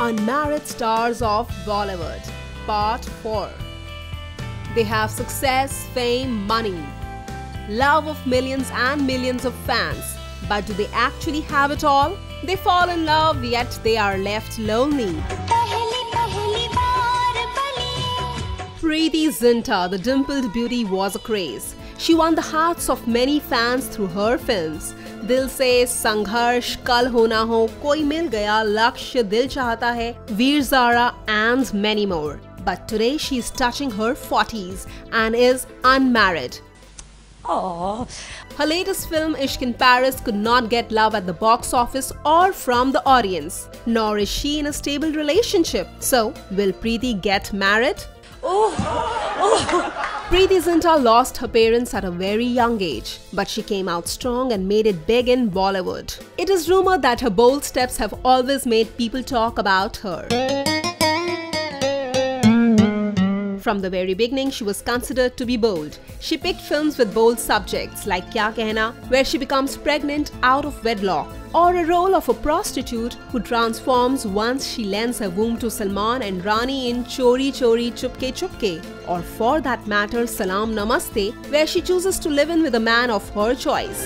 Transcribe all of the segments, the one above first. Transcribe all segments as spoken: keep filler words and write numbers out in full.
Unmarried Stars of Bollywood, Part four. They have success, fame, money, love of millions and millions of fans. But do they actually have it all? They fall in love, yet they are left lonely. Preity Zinta, the dimpled beauty, was a craze. She won the hearts of many fans through her films. Dil Se, Sangharsh, Kal Ho Na Ho, Koi Mil Gaya, Lakshya, Dil Chahta Hai, Veer Zara, and many more. But today she is touching her forties and is unmarried. Aww. Her latest film, Ishq in Paris, could not get love at the box office or from the audience. Nor is she in a stable relationship. So, will Preity get married? Oh. Oh. Preity Zinta lost her parents at a very young age, but she came out strong and made it big in Bollywood. It is rumored that her bold steps have always made people talk about her. From the very beginning, she was considered to be bold. She picked films with bold subjects like Kya Kehna, where she becomes pregnant out of wedlock, or a role of a prostitute who transforms once she lends her womb to Salman and Rani in Chori Chori Chupke Chupke, or for that matter Salam Namaste, where she chooses to live in with a man of her choice.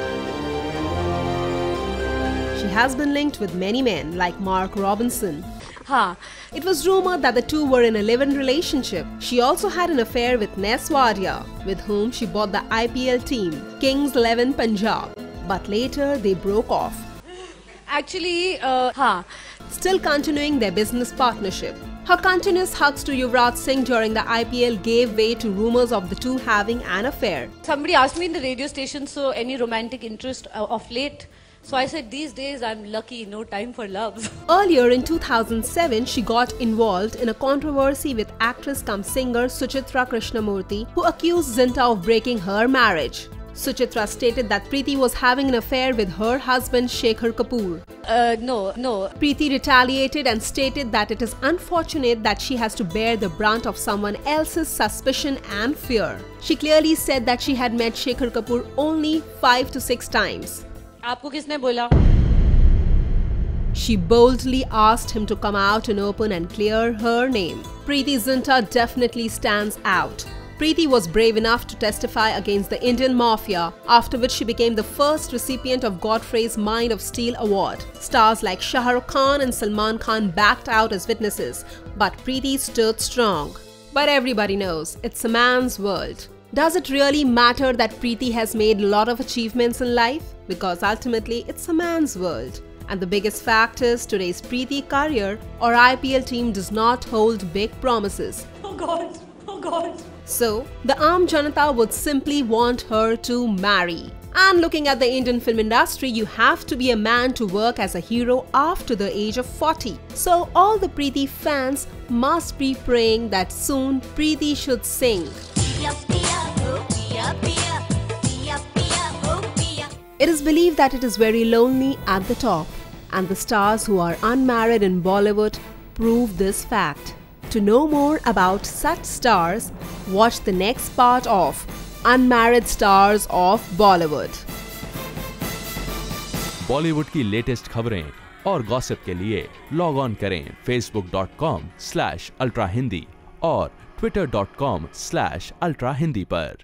She has been linked with many men like Mark Robinson. Huh. It was rumored that the two were in a live-in relationship. She also had an affair with Ness Wadia, with whom she bought the I P L team, Kings eleven Punjab. But later they broke off. Actually, uh, huh. Still continuing their business partnership. Her continuous hugs to Yuvraj Singh during the I P L gave way to rumors of the two having an affair. Somebody asked me in the radio station, so any romantic interest uh, of late? So I said, these days I'm lucky, no time for love. Earlier in two thousand seven, she got involved in a controversy with actress cum singer Suchitra Krishnamurthy, who accused Zinta of breaking her marriage. Suchitra stated that Preity was having an affair with her husband Shekhar Kapoor. Uh, no, no. Preity retaliated and stated that it is unfortunate that she has to bear the brunt of someone else's suspicion and fear. She clearly said that she had met Shekhar Kapoor only five to six times. आपको किसने बोला? She boldly asked him to come out and open and clear her name. Preity Zinta definitely stands out. Preity was brave enough to testify against the Indian Mafia, after which she became the first recipient of Godfrey's Mind of Steel award. Stars like Shah Rukh Khan and Salman Khan backed out as witnesses, but Preity stood strong. But everybody knows, it's a man's world. Does it really matter that Preity has made a lot of achievements in life? Because ultimately, it's a man's world. And the biggest fact is, today's Preity career or I P L team does not hold big promises. Oh God, oh God. So, the Aam Janata would simply want her to marry. And looking at the Indian film industry, you have to be a man to work as a hero after the age of forty. So, all the Preity fans must be praying that soon Preity should sing. It is believed that it is very lonely at the top, and the stars who are unmarried in Bollywood prove this fact. To know more about such stars, watch the next part of Unmarried Stars of Bollywood. Bollywood की latest खबरें और gossip के लिए log on करें Facebook dot com slash ultra Hindi और Twitter dot com slash ultra Hindi पर।